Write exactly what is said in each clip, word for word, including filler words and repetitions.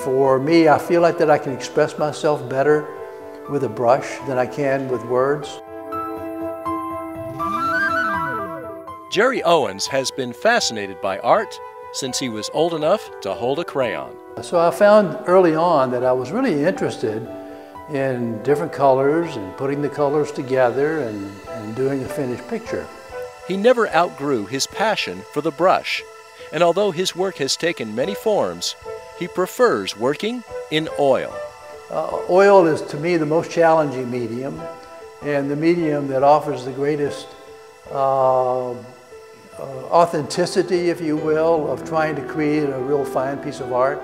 for me, I feel like that I can express myself better with a brush than I can with words. Jerry Owens has been fascinated by art since he was old enough to hold a crayon. So I found early on that I was really interested in different colors and putting the colors together and, and doing a finished picture. He never outgrew his passion for the brush, and although his work has taken many forms, he prefers working in oil. Uh, oil is, to me, the most challenging medium, and the medium that offers the greatest uh, uh, authenticity, if you will, of trying to create a real fine piece of art.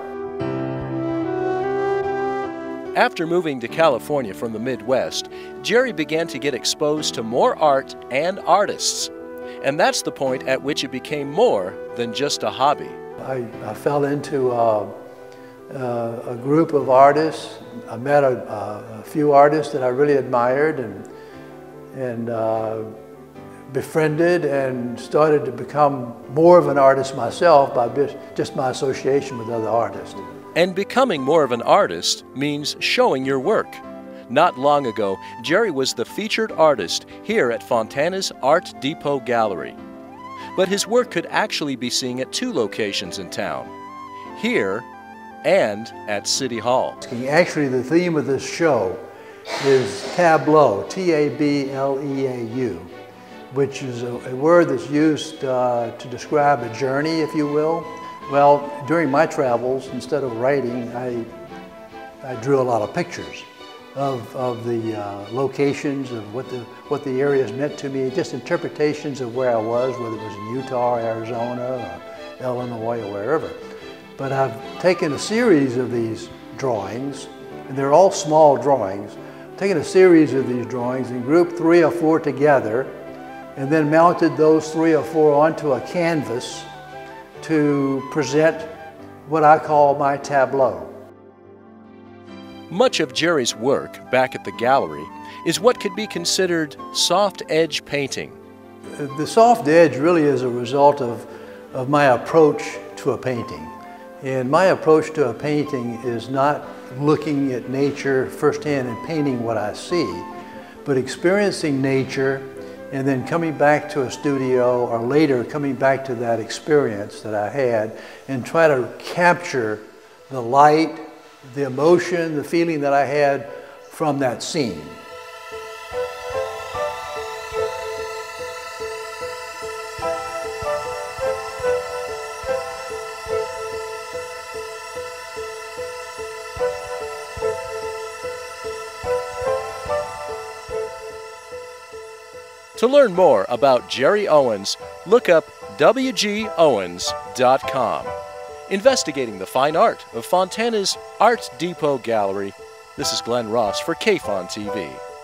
After moving to California from the Midwest, Jerry began to get exposed to more art and artists. And that's the point at which it became more than just a hobby. I, I fell into uh, uh, a group of artists. I met a, a few artists that I really admired and, and uh, befriended and started to become more of an artist myself by just my association with other artists. And becoming more of an artist means showing your work. Not long ago, Jerry was the featured artist here at Fontana's Art Depot Gallery. But his work could actually be seen at two locations in town, here and at City Hall. Actually, the theme of this show is Tableau, T A B L E A U, which is a, a word that's used uh, to describe a journey, if you will. Well, during my travels, instead of writing, I, I drew a lot of pictures of, of the uh, locations, of what the, what the areas meant to me, just interpretations of where I was, whether it was in Utah, or Arizona, or Illinois, or wherever. But I've taken a series of these drawings, and they're all small drawings, taken a series of these drawings and grouped three or four together, and then mounted those three or four onto a canvas to present what I call my tableau. Much of Jerry's work back at the gallery is what could be considered soft edge painting. The soft edge really is a result of, of my approach to a painting. And my approach to a painting is not looking at nature firsthand and painting what I see, but experiencing nature and then coming back to a studio, or later coming back to that experience that I had, and try to capture the light, the emotion, the feeling that I had from that scene. To learn more about Jerry Owens, look up W G owens dot com. Investigating the fine art of Fontana's Art Depot Gallery, this is Glenn Ross for K F O N T V.